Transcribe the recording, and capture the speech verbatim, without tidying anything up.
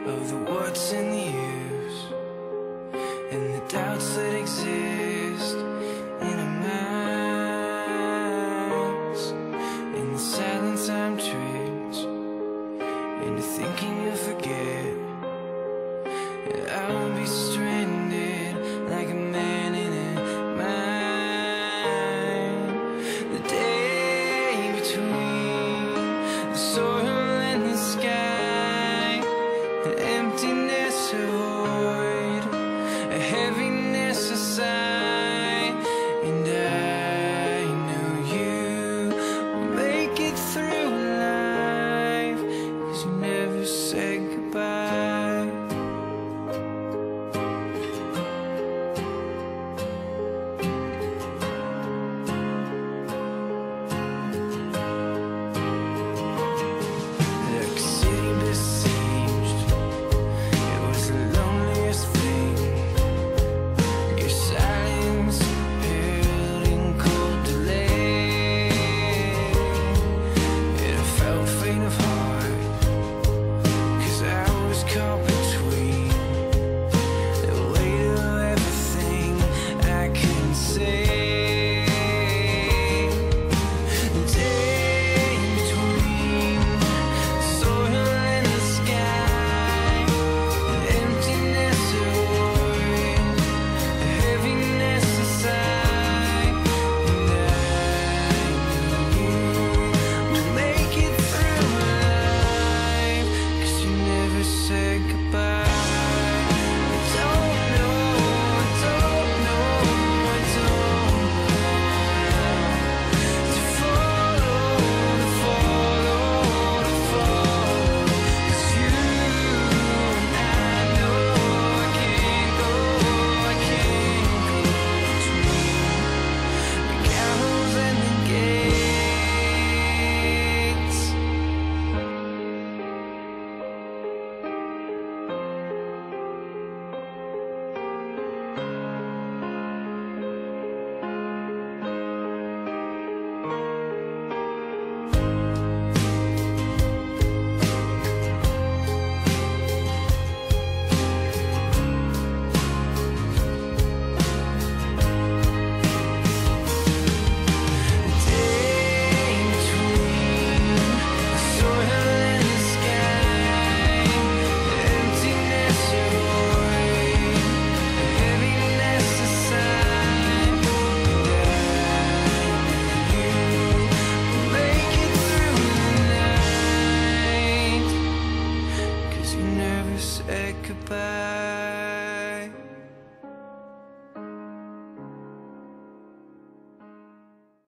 of the what's and the use, and the doubts that exist in our minds. In the silence I'm tricked into thinking you'll forget, and I will be stranded like a man in a mine. The day between the soil and the sky, an emptiness, a void, a heaviness, a sigh. And I know you will make it through life, 'cause you never said goodbye. Like a city besieged, it was the loneliest thing. Your silence held in cold delay, and I felt faint of heart, 'cause I was caught between the weight of everything I couldn't say. The day between the soil and the sky, an emptiness, a void, a heaviness, a sigh. And I know you will make it through life, 'cause you never said goodbye. I don't know, I don't know, I don't know. To follow, to follow, to follow, 'cause you and I know I can't go, I can't go between the gallows and the gates. The day between the soil and the sky, the emptiness, a void, a heaviness, a sigh. And I know you will make it through the night, 'cause you never said goodbye.